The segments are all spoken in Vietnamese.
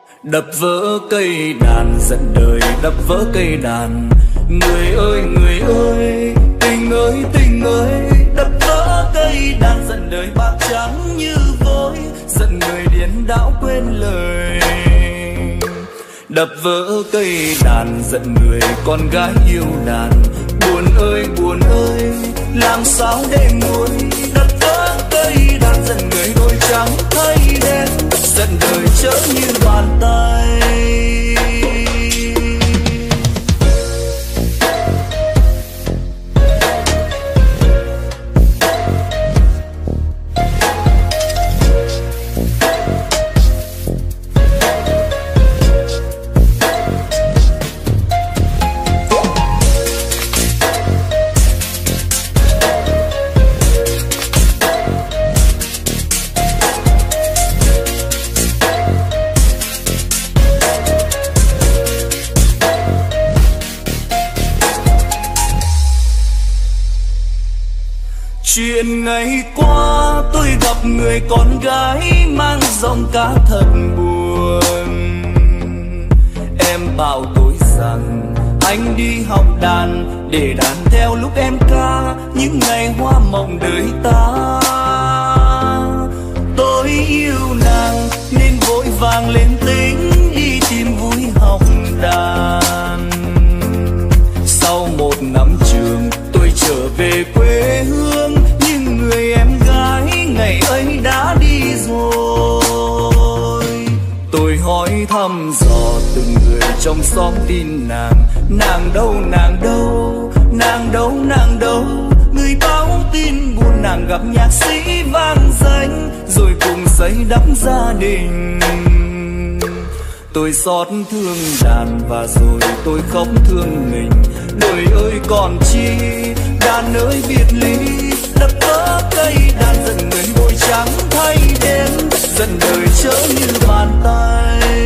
Đập vỡ cây đàn giận đời, đập vỡ cây đàn. Người ơi, tình ơi, đập vỡ cây đàn giận đời bạc trắng như vôi, giận người điên đảo quên lời. Đập vỡ cây đàn giận người con gái yêu đàn. Buồn ơi, làm sao để nguôi. Đập vỡ cây đàn giận người đôi trắng thay đen, giận đời chớ như bàn tay. Chuyện ngày qua tôi gặp người con gái mang giọng ca thật buồn. Em bảo tôi rằng anh đi học đàn để đàn theo lúc em ca những ngày hoa mộng đời ta. Tôi yêu nàng nên vội vàng lên tính đi tìm vui học đàn. Sau một năm trường tôi trở về quê hương, nhưng người em gái ngày ấy đã đi rồi. Tôi hỏi thăm dò từng người trong xóm tin nàng đâu, nàng đâu, nàng đâu, nàng đâu. Người báo tin buồn nàng gặp nhạc sĩ vang danh, rồi cùng xây đắp gia đình. Tôi xót thương đàn và rồi tôi khóc thương mình. Đời ơi còn chi, đàn ơi biệt ly. Đập vỡ cây đàn giận người đôi trắng thay đen, giận đời chớ như bàn tay.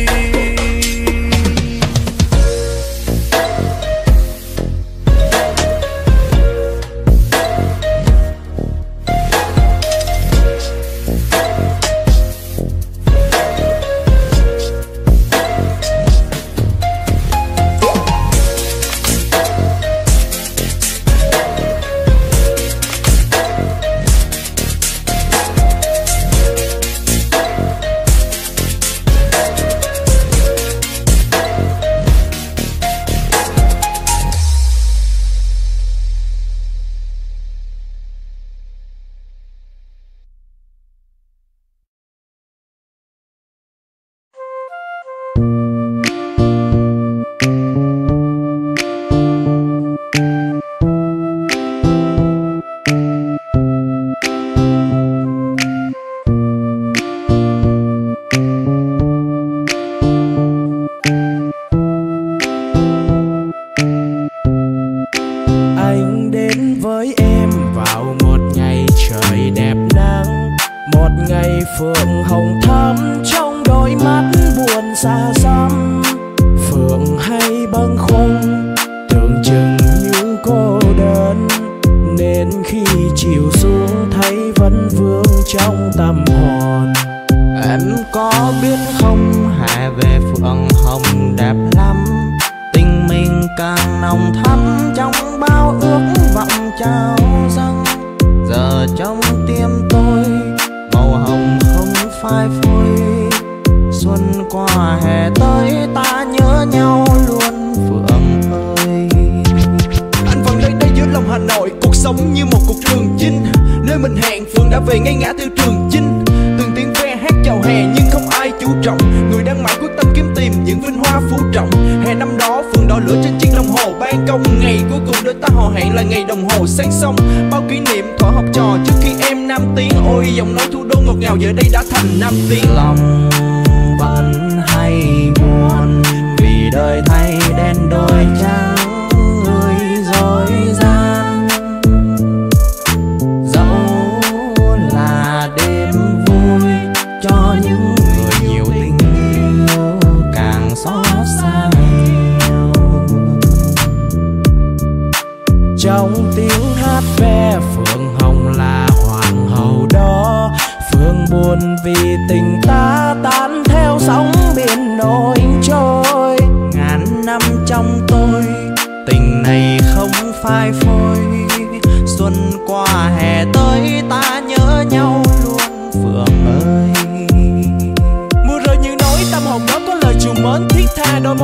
Trong tiếng hát ve Phượng Hồng là hoàng hậu đó. Phương buồn vì tình ta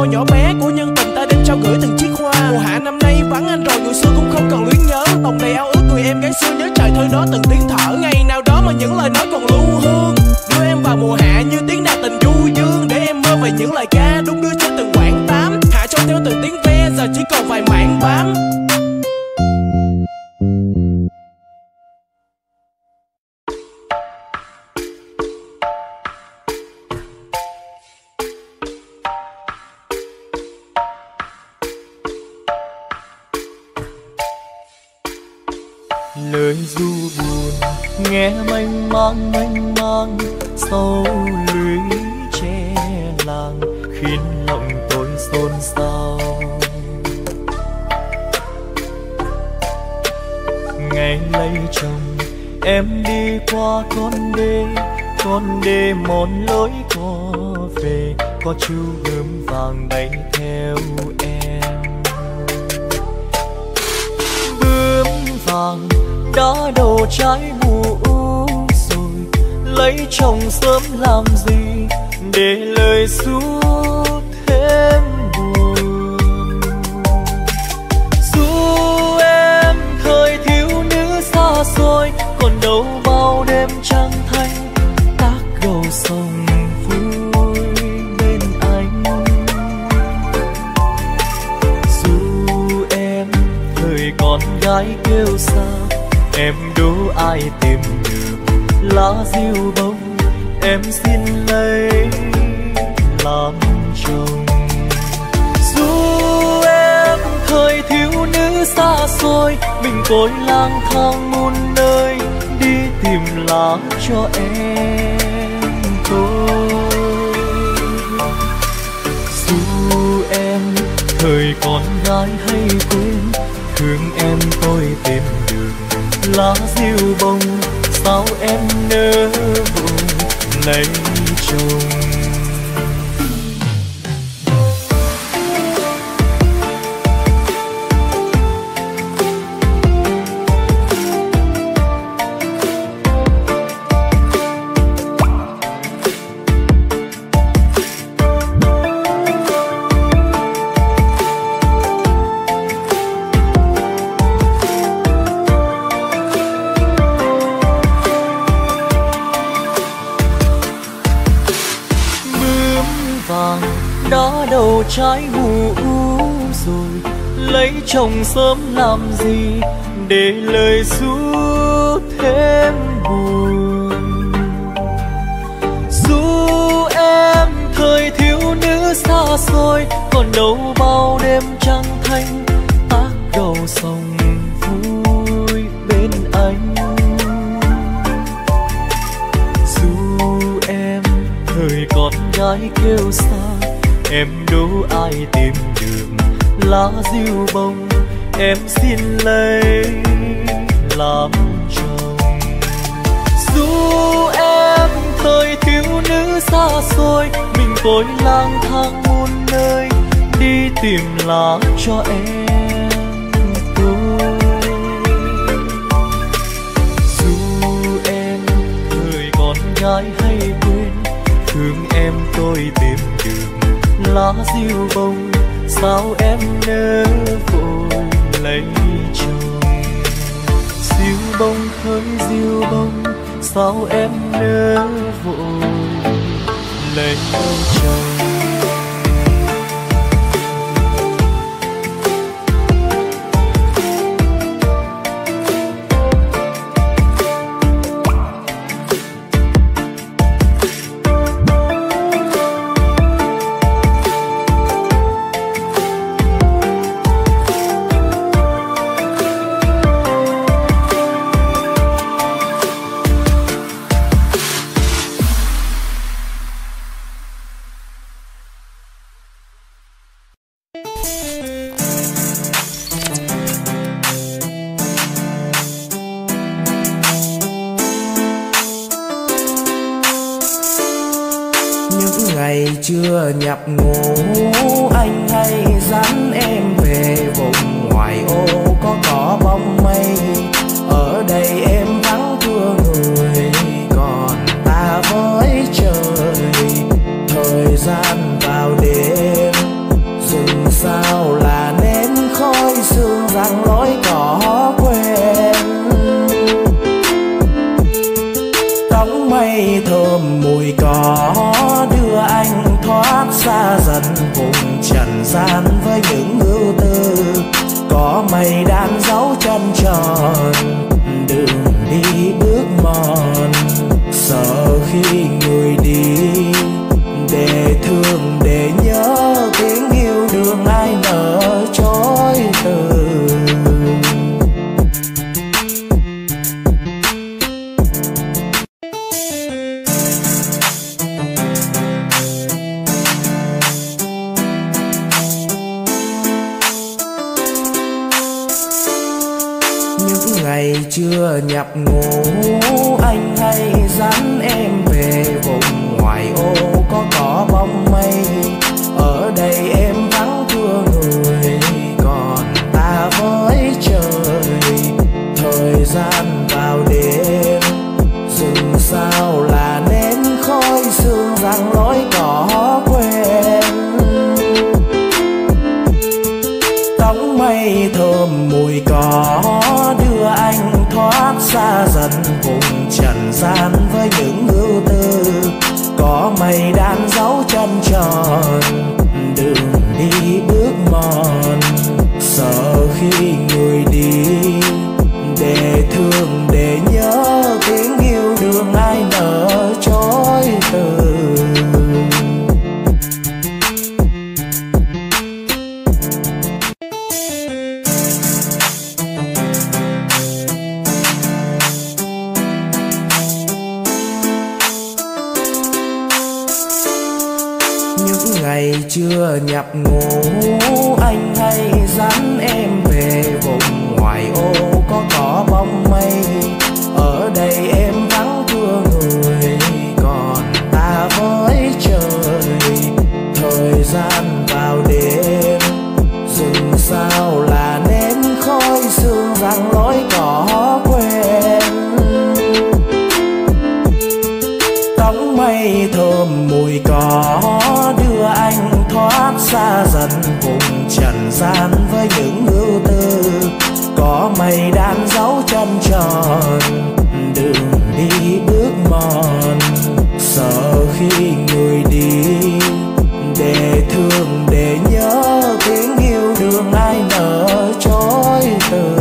tô nhỏ bé của nhân tình ta đem trao gửi từng chiếc hoa. Mùa hạ năm nay vắng anh rồi, người xưa cũng không còn luyến nhớ. Lòng đầy ao ước người em gái xưa, nhớ trời thơ đó từng tiếng thở. Ngày nào đó mà những lời nói còn lưu hương, đưa em vào mùa hạ như tiếng đàn tình du dương. Để em mơ về những lời ca đúng đưa cho từng quãng tám. Hạ trôi theo từng tiếng ve, giờ chỉ còn vài mảng bám. Lời ru buồn nghe mênh mang sâu lũy che làng, khiến lòng tôi xôn xao. Ngày lấy chồng em đi qua con đê mòn lối có về, có chú gươm vàng bay theo em. Bướm vàng đã đổ trái mùa rồi, lấy chồng sớm làm gì để lời ru thêm buồn. Dù em thời thiếu nữ xa xôi, còn đâu bao đêm trăng thanh tác đầu sông vui bên anh. Dù em thời con gái kêu xa, em đố ai tìm được lá diêu bông, em xin lấy làm chồng. Dù em thời thiếu nữ xa xôi, mình côi lang thang muôn nơi, đi tìm lá cho em tôi. Dù em thời con gái hay quên, thương em tôi tìm được lá diêu bông, sao em nỡ buồn lấy chồng. Đã đầu trái mùa rồi, lấy chồng sớm làm gì để lời ru thêm buồn. Dù em thời thiếu nữ xa xôi, còn đâu bao đêm trăng thanh tác đầu sông vui bên anh. Dù em thời con gái kêu xa, em đố ai tìm được lá diêu bông, em xin lấy làm chồng. Dù em thời thiếu nữ xa xôi, mình côi lang thang muôn nơi, đi tìm lá cho em tôi. Dù em thời con gái hay quên, thương em tôi tìm được lá diêu bông, sao em nỡ vội lấy chồng. Diêu bông hỡi diêu bông, sao em nỡ vội lấy chồng. Ngày chưa nhập ngũ, anh hay dẫn em về vùng ngoại ô có cỏ bóng mây. Ở đây em vắng thương người, còn ta với trời. Thời gian vào đêm có đưa anh thoát xa dần vùng trần gian với những ưu tư. Có mây đan dấu chân tròn, đường đi bước mòn. Sợ khi người đi để thương để nhớ, tiếng yêu đương ai nỡ chối từ. Ngày chưa nhập ngũ anh hay dẫn em về vùng ngoại ô có bóng mây. Ở đây em vắng thương người, còn ta với trời. Thời gian vào đêm rừng sao là nến khói sương răng lối cỏ quen. Tóc mây thơm mùi cỏ đưa anh thoát xa dần vùng trần gian với những ưu tư. Có mây đan dấu chân tròn, đường đi bước mòn. Sợ khi người đi để thương để nhớ, tiếng yêu đương ai nỡ chối từ. Ngày chưa nhập ngũ anh hay dẫn em về vùng ngoại ô có bóng mây. Ở đây em vắng thương người, còn ta với trời. Thời gian vào đêm rừng sao là nến khói sương răng lối cỏ quen. Tóc mây thơm mùi cỏ đưa anh thoát xa dần vùng trần gian với những ưu tư. Có mây đan dấu chân tròn, đường đi bước mòn. Sợ khi người đi để thương để nhớ, tiếng yêu đương ai nỡ chối từ.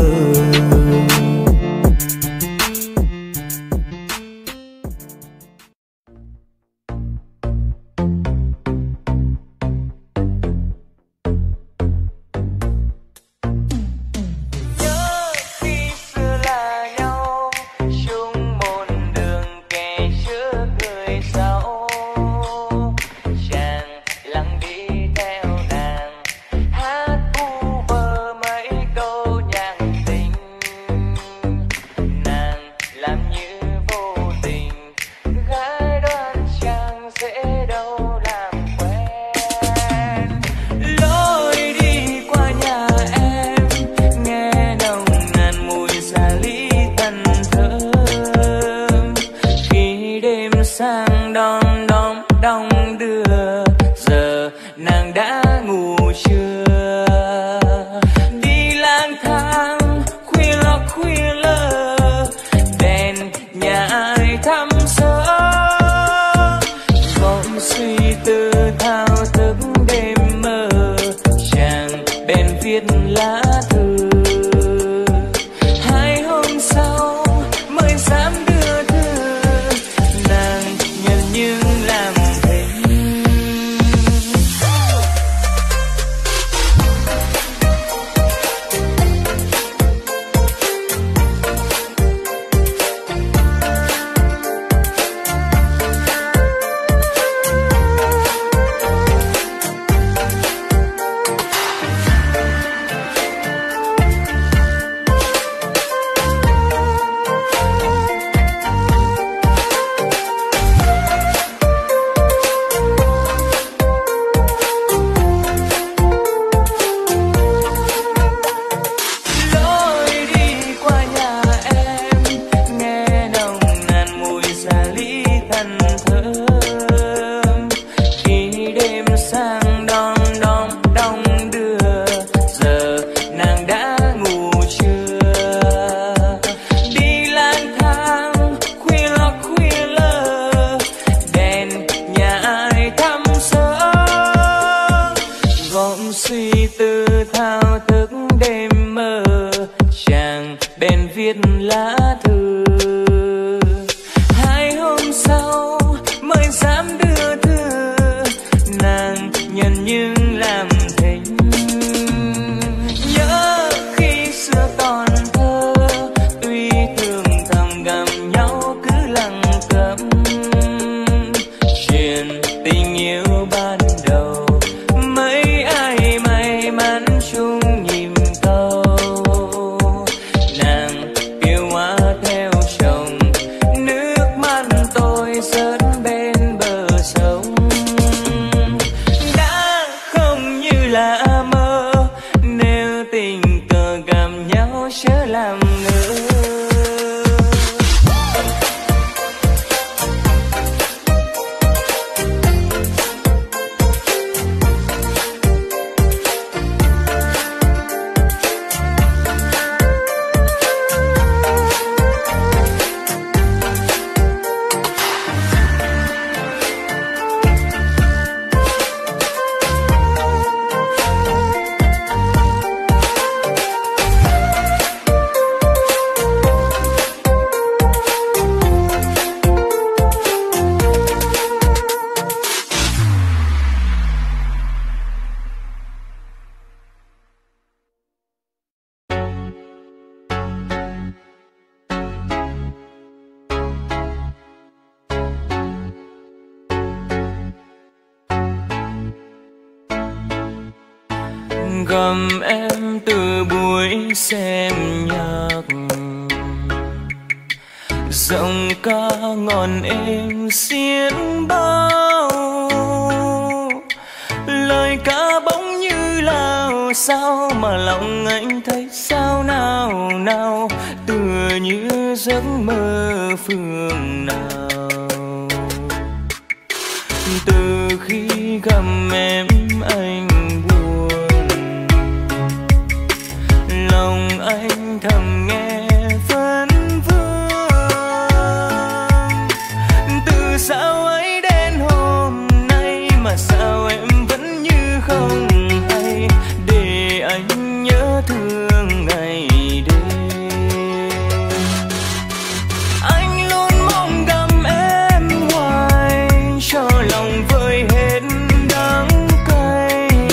Gặp em từ buổi xem nhạc, giọng ca ngọn êm xiên bao, lời ca bỗng như lao sao mà lòng anh thấy sao nào nào, tựa như giấc mơ phương nào. Từ khi gặp em anh buồn, lòng anh thầm nghe vấn vương. Từ sao ấy đến hôm nay mà sao em vẫn như không hay, để anh nhớ thương ngày đêm. Anh luôn mong gặp em hoài, cho lòng vơi hết đắng cay.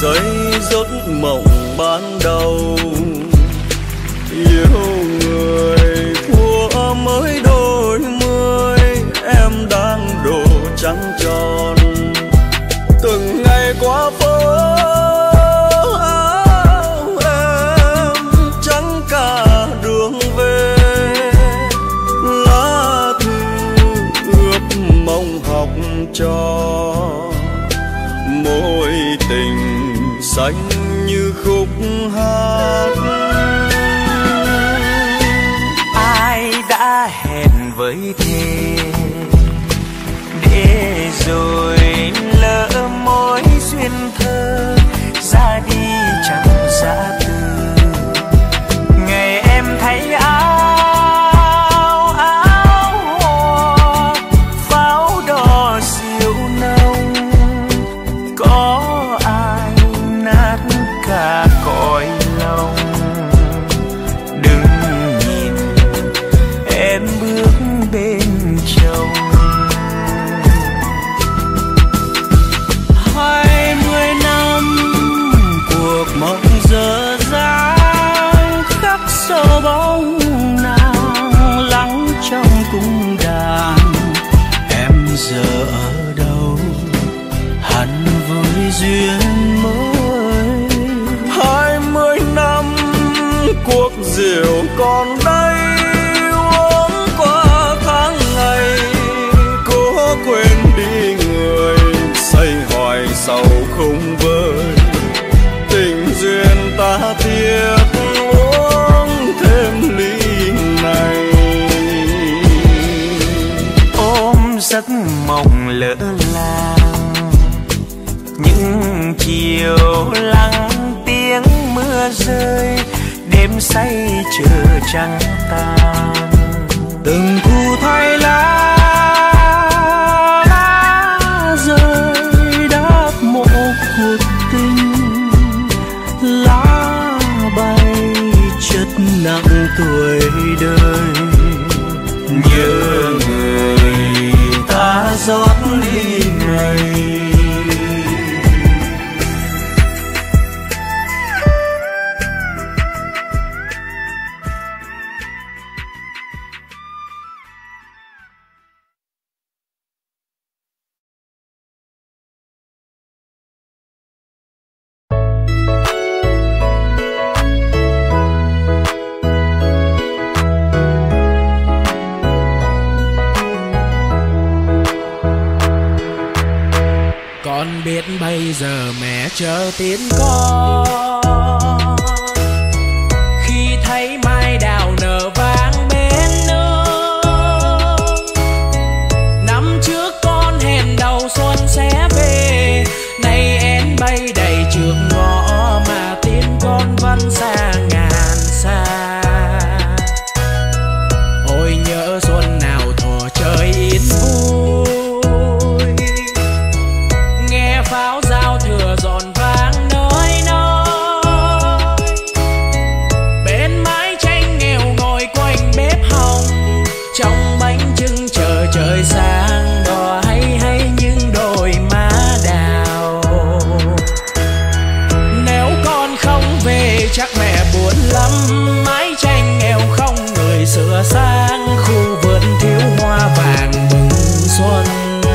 giây giấc mộng ban đầu. Yêu người của mới đôi mươi, em đang đổ trắng tròn. Từng ngày qua phố áo em trắng cả đường về. Lá thư ướp mong học trò, mối tình xanh như khúc hát. Ai đã hẹn với thề để rồi lỡ mối duyên thơ, ra đi chẳng giã từ. Ngày em thấy áo hoa pháo đỏ diệu nồng, có ai nát cả cõi lòng. Đừng nhìn em bước bên chồng. 20 năm cuộc mộng dở dang, khắc sâu bóng nàng lắng trong cung đàn. Em giờ ở đâu hẳn với duyên mới. 20 năm cuộc rượu còn đây, uống qua tháng ngày cố quên đi người, say hoài sầu không vơi. Tình duyên ta tiếc uống thêm ly này. Ôm giấc mộng lỡ làng, những chiều lắng tiếng mưa rơi, đêm say chờ trắng tan. Từng khu thay lá rơi đáp một cuộc tình. Lá bay chất nặng tuổi đời, nhớ người ta rót ly này. Con biết bây giờ mẹ chờ tin con, khi thấy mai đào nở vàng bên nước. Năm trước con hẹn đầu xuân sẽ về, nay én bay đầy trước ngõ mà tin con vẫn xa ngàn xa. Ôi nhớ xuân nào thuở trời yên vui, pháo giao thừa giòn vang nơi nơi. Bên mái tranh nghèo ngồi quanh bếp hồng, trong bánh trưng chờ trời sáng, đò hay hay những đôi má đào. Nếu con không về chắc mẹ buồn lắm, mái tranh nghèo không người sửa sang, khu vườn thiếu hoa vàng mừng xuân.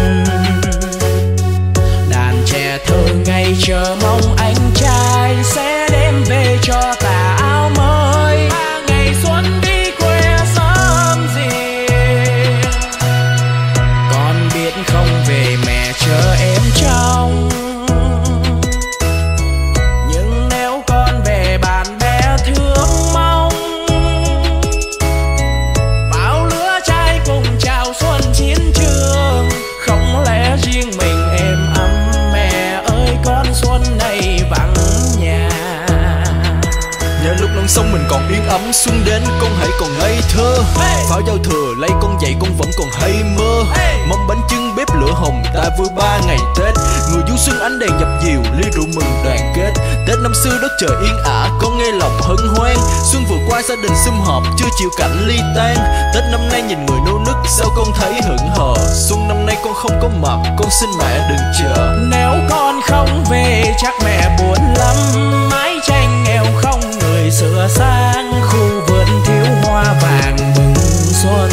Thơ ngày chờ mong anh trai sẽ đem về cho tà áo mới. Ngày xuân đi quê sớm riêng, con biết không về mẹ chờ em trong. Nhưng nếu con về bạn bè thương mong, bao lứa trai cùng chào xuân chiến trường. Không lẽ riêng mình êm ấm, xuân này vắng nhà. Nhớ lúc non sông mình còn yên ấm, xuân đến con hãy còn ngây thơ. Pháo giao thừa lấy con dậy con vẫn còn hay mơ. Mâm bánh trưng bếp lửa hồng ta vui 3 ngày Tết. Người du xuân ánh đèn dập dìu ly rượu mừng đoàn kết. Tết năm xưa đất trời yên ả con nghe lòng hân hoan. Xuân vừa qua gia đình sum họp chưa chịu cảnh ly tan. Tết năm nay nhìn người nô nức sao con thấy hững hờ. Xuân năm nay con không có mặt con xin mẹ đừng chờ. Nếu con không về chắc mẹ buồn buồn lắm, mái tranh nghèo không người sửa sang, khu vườn thiếu hoa vàng mừng xuân.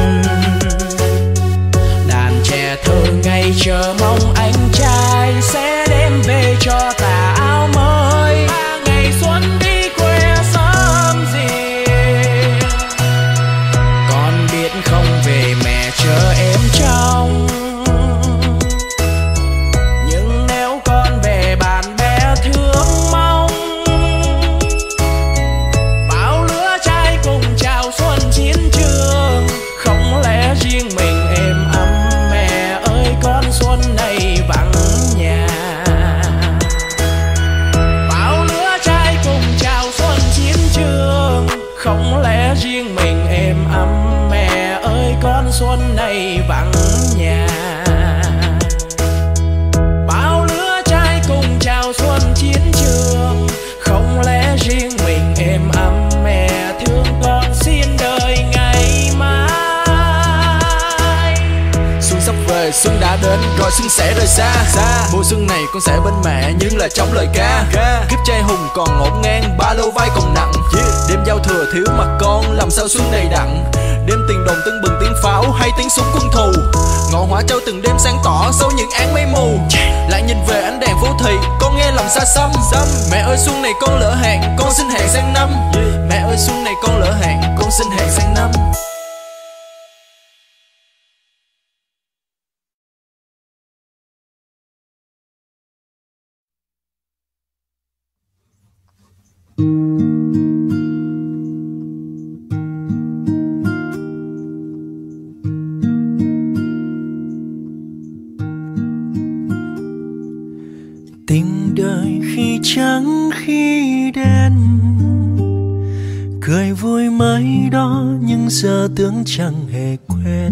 Đàn trẻ thơ ngây chờ mong anh trai sẽ đem về cho tà áo mới. Ngày xuân đi quê sớm gì, con biết không về mẹ chờ em trong. Nhưng nếu con về bạn bè thương mong, bao lứa trai cùng chào xuân chiến trường. Không lẽ riêng mình êm ấm, mẹ ơi con xuân này vắng nhà. Bao lứa trai cùng chào xuân chiến trường, không lẽ riêng mình êm ấm, mẹ ơi con xuân này vắng nhà. Bao lứa trai cùng chào xuân chiến trường, không lẽ riêng mình êm ấm, mẹ thương con xin đời ngày mai. Xuân sắp về, xuân đã đến, rồi xuân sẽ rời xa. Mùa xuân này con sẽ bên mẹ những lời trong lời ca. Kiếp trai hùng còn ngổn ngang, ba lô vai còn nặng. Đêm giao thừa thiếu mặt con, làm sao xuân đầy đặn. Đêm tiền đồng tưng bừng tiếng pháo hay tiếng súng quân thù. Ngọn hỏa châu từng đêm sáng tỏ sau những áng mây mù. Lại nhìn về ánh đèn phố thị, con nghe lòng xa xăm. Mẹ ơi xuân này con lỡ hẹn, con xin hẹn sang năm. Mẹ ơi xuân này con lỡ hẹn, con xin hẹn sang năm. Tình đời khi trắng khi đen, cười vui mấy đó nhưng giờ tưởng chẳng hề quen.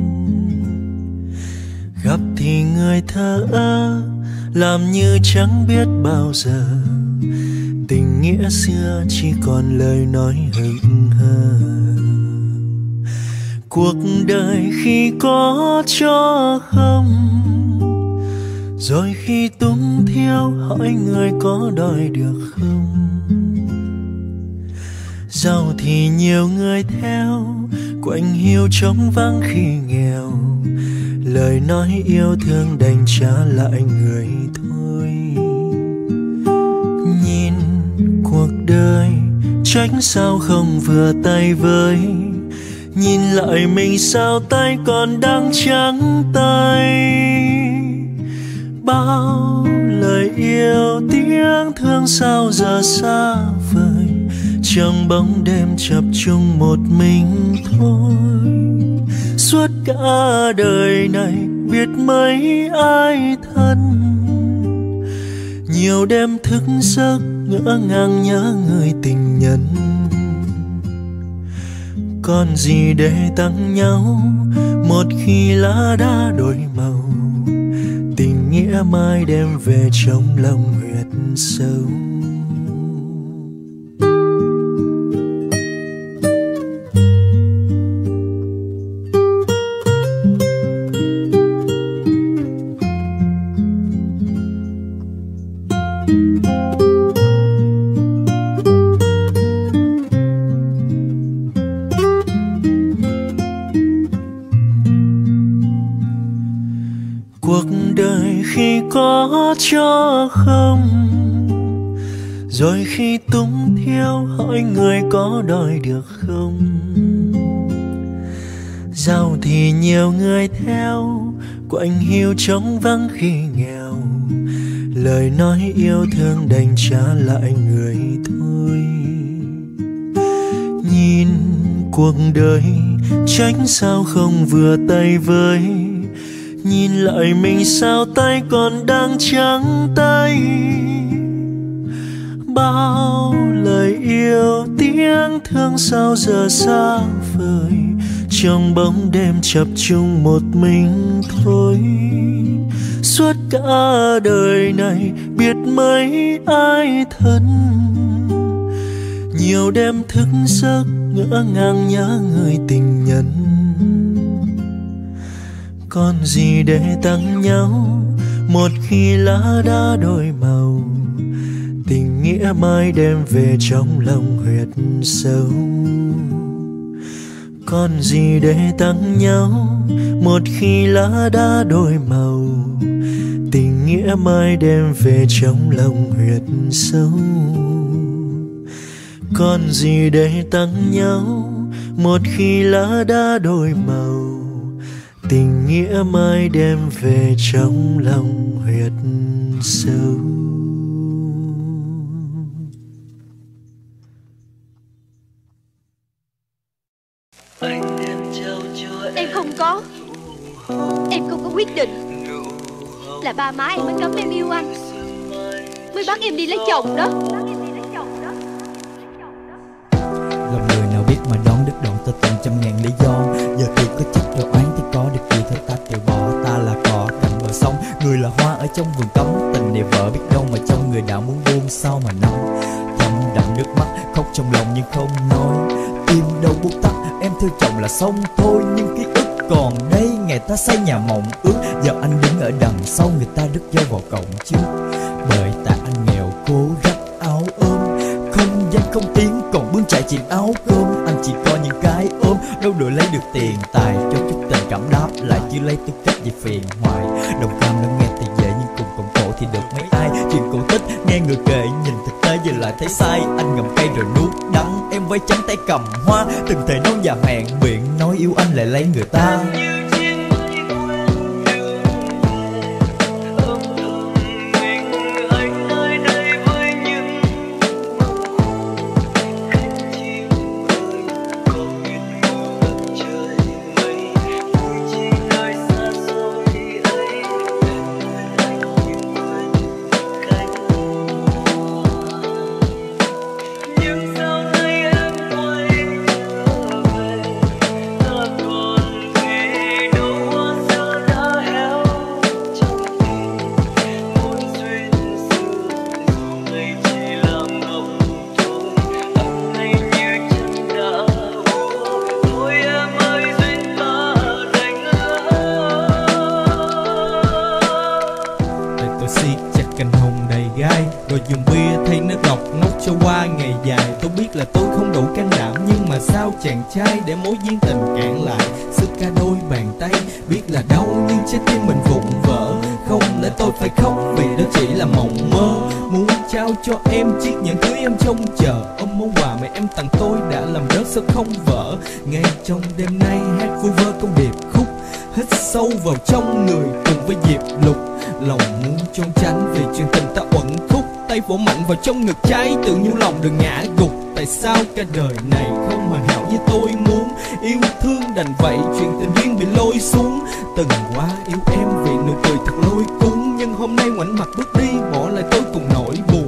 Gặp thì người thờ ơ, làm như chẳng biết bao giờ. Tình nghĩa xưa chỉ còn lời nói hững hờ. Cuộc đời khi có cho không, rồi khi túng thiếu hỏi người có đòi được không. Giàu thì nhiều người theo, quạnh hiu trống vắng khi nghèo. Lời nói yêu thương đành trả lại người thôi. Nhìn cuộc đời tránh sao không vừa tay với. Nhìn lại mình sao tay còn đang trắng tay. Bao lời yêu tiếng thương sao giờ xa vời. Trong bóng đêm chập chung một mình thôi. Suốt cả đời này biết mấy ai thân. Nhiều đêm thức giấc ngỡ ngàng nhớ người tình nhân. Còn gì để tặng nhau một khi lá đã đổi màu. Tình nghĩa mai đem về trong lòng huyệt sâu. Cuộc đời khi có cho không, rồi khi túng thiếu hỏi người có đòi được không. Giàu thì nhiều người theo, quạnh hiu trống vắng khi nghèo. Lời nói yêu thương đành trả lại người thôi. Nhìn cuộc đời tránh sao không vừa tay với. Nhìn lại mình sao tay còn đang trắng tay. Bao lời yêu tiếng thương sao giờ xa vời. Trong bóng đêm chập chung một mình thôi. Suốt cả đời này biết mấy ai thân. Nhiều đêm thức giấc ngỡ ngàng nhớ người tình nhân. Còn gì để tặng nhau một khi lá đã đổi màu. nghĩa mai đem về trong lòng huyệt sâu. Còn gì để tặng nhau một khi lá đã đổi màu, tình nghĩa mai đem về trong lòng huyệt sâu. Còn gì để tặng nhau một khi lá đã đổi màu, tình nghĩa mai đem về trong lòng huyệt sâu. Em không có quyết định. Là ba má em mới cấm em yêu anh, mới bắt em đi lấy chồng đó. Lòng người nào biết mà đón đứt đoạn ta từng trăm ngàn lý do. Giờ thì có trách rồi oán thì có được gì thôi ta từ bỏ. Ta là cỏ cạnh bờ sông, người là hoa ở trong vườn cấm. Tình này vợ biết đâu mà trong người đã muốn buông sao mà nắm. Thầm đậm nước mắt khóc trong lòng nhưng không nói. Tim đâu buốt tắt em thương chồng là xong thôi. Nhưng ký ức còn đây, ngày ta xây nhà mộng ước. Giờ anh đứng ở đằng sau, người ta đứt dây vào cổng trước. Bởi tại anh nghèo cố rách áo ôm, không danh không tiếng còn bươn chạy chìm áo cơm. Anh chỉ có những cái ôm, đâu được lấy được tiền tài cho chút tình cảm đáp lại, chứ lấy tư cách gì phiền hoài. Đồng cam lắng nghe thì dễ nhưng cùng cộng khổ thì được mấy ai. Chuyện cổ tích nghe người kể, nhìn thực tế giờ lại thấy sai. Anh ngậm cây rồi nuốt đắng, em với trắng tay cầm hoa. Từng thể nói và hẹn miệng nói yêu anh lại lấy người ta. Trai để mối duyên tình cạn lại, sức cả đôi bàn tay biết là đau nhưng trái tim mình vụn vỡ. Không lẽ tôi phải khóc vì đó chỉ là mộng mơ. Muốn trao cho em chiếc nhẫn cưới em trông chờ, ôm món quà mà em tặng tôi đã làm rớt sao không vỡ. Ngay trong đêm nay hát vui vơ công điệp khúc, hít sâu vào trong người cùng với Diệp Lục. Lòng muốn trốn tránh vì chuyện tình ta uẩn khúc, tay vỗ mạnh vào trong ngực trái tự nhủ lòng đừng ngã gục. Tại sao cả đời này không hoàn hảo như tôi muốn, yêu thương đành vậy chuyện tình duyên bị lôi xuống. Từng quá yêu em vì nụ cười thật lôi cuốn, nhưng hôm nay ngoảnh mặt bước đi bỏ lại tôi cùng nỗi buồn.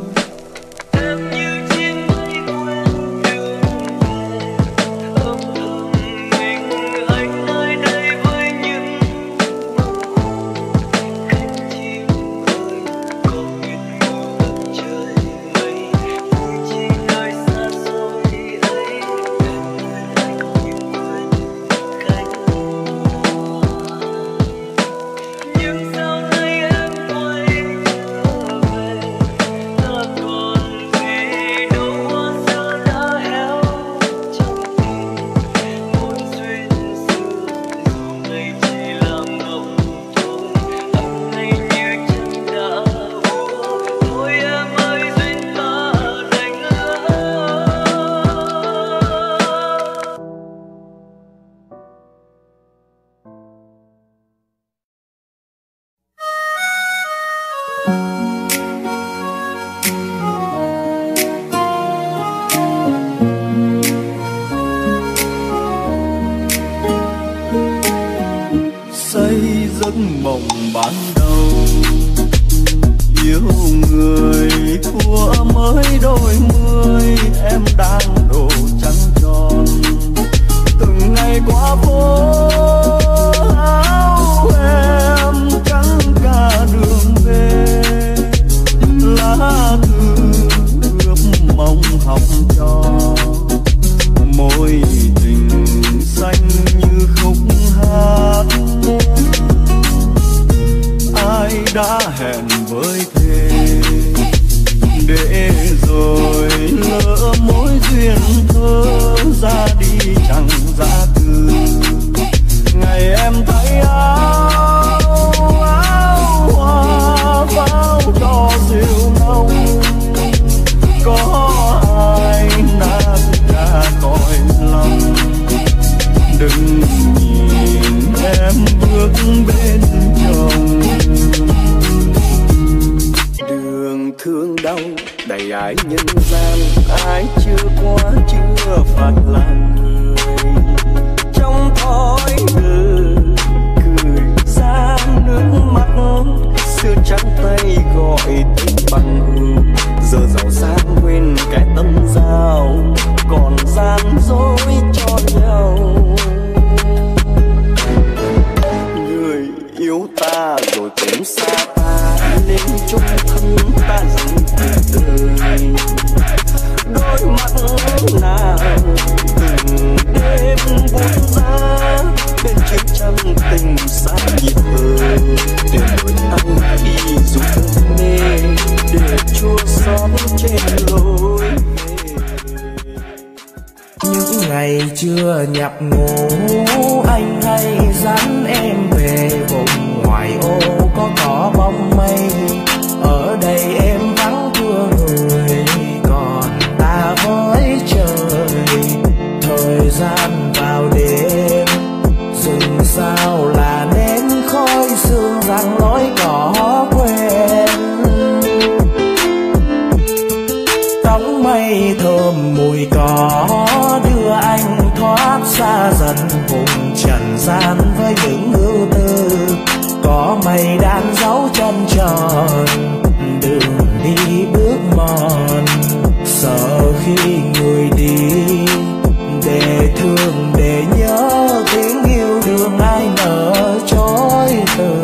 giấc mộng ban đầu yêu người thua mới đôi mươi, em đang đổ trắng tròn từng ngày qua phố áo em trắng cả đường về, lá thư ướp mong học trò môi tình xanh như khúc hát. Ai đã hẹn với thề để ái nhân gian, ai chưa qua chưa phải là người. Trong thói cười ra nước mắt, xưa trắng tay gọi tình bằng hữu. Giờ giàu sang quên cái tâm giao, còn gian dối cho nhau. Người yêu ta rồi cũng xa ta, nên chung thân ta dừng cuộc đời. Đôi mắt nào từng đêm buồn giá, bên chiến tranh tình xa nhịp hơi. Để đôi tay đi dù mê, để chua xót trên lối về. Những ngày chưa nhập ngũ, anh hay dẫn em về vùng ngoài ô có cỏ bóng mây. Ở đây em vắng thương người, còn ta với trời. Thời gian vào đêm, rừng sao là nến khói sương rằng lối cỏ quen. Bóng mây thơm mùi cỏ đưa anh thoát xa dần vùng trần gian với những ưu tư. Có mây đan dấu chân tròn, đường đi bước mòn. Sợ khi người đi, để thương để nhớ tiếng yêu đương ai nỡ chối từ.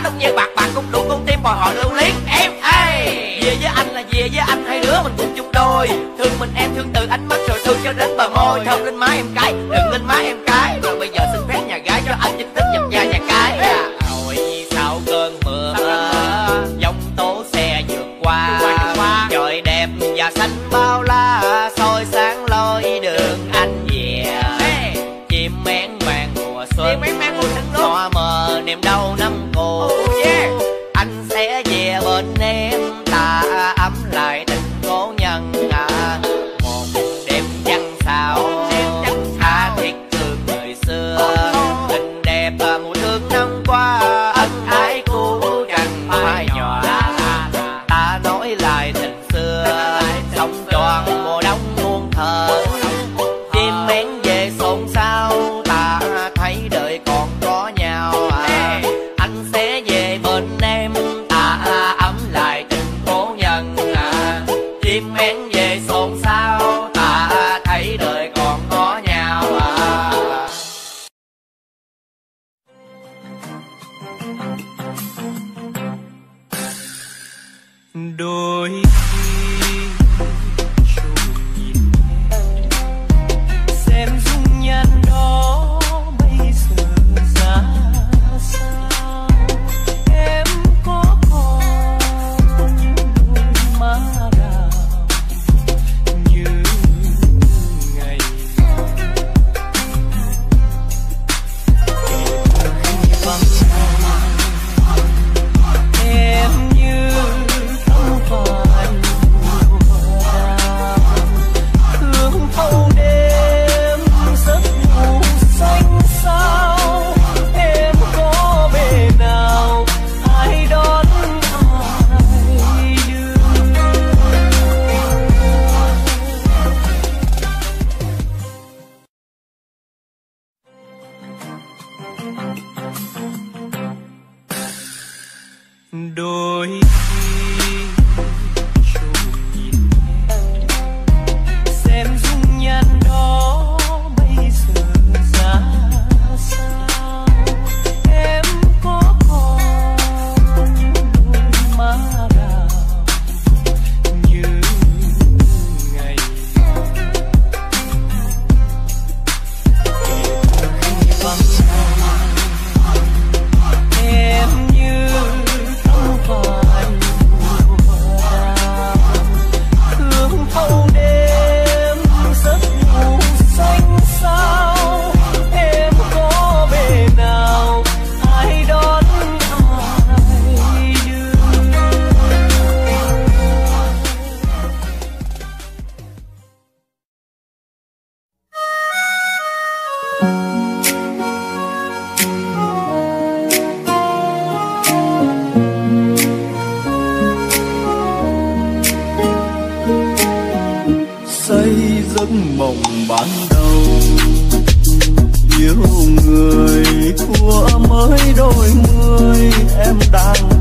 Về với anh là về với anh, hai đứa mình cùng chung đôi. thôi. Thương mình em thương từ ánh mắt rồi thương cho đến bờ môi. Thơm lên má em cái, đừng lên má em cái. Rồi bây giờ xin phép nhà gái cho anh chính thức nhập gia nhà cái. Rồi sau cơn mưa giông tố xe vượt qua. Trời đẹp và xanh bao la soi sáng lối đường anh về. Chim én vàng mùa xuân hoa mờ niềm đau năm cũ. Anh sẽ về bên em ta ấm lại tình cố nhân. Một đêm trăng sao tha thiết thương người xưa. Tình đẹp mùa thương năm qua ân ái cũ chẳng phai nhòa. Ta nói lại tình xưa sông tròn mùa đông muôn thờ. Chim én về xôn xao ta thấy đời còn có nhau. Anh sẽ về bên em ta ấm lại tình cố nhân. Chim én về xôn xao ta thấy đời còn có nhau. Đôi khi trông nhìn xem dung nhan đó bây giờ ra sao. Em có còn những đôi má đào như ngày khi vắng em như không phải mùa đào. Thương thâu đêm giấc ngủ xanh sao. Em có bề nào ai đón ai đưa. Đôi khi trông nhìn xem dung nhan đó bây giờ ra sao. Em có còn những đôi má đào như ngày khi vắng em như không phải mùa đào. Thương thâu đêm giấc ngủ xanh sao. Em có bề nào ai đón ai đưa. Xây giấc mộng ban đầu yêu người của mới đôi mươi. Em đang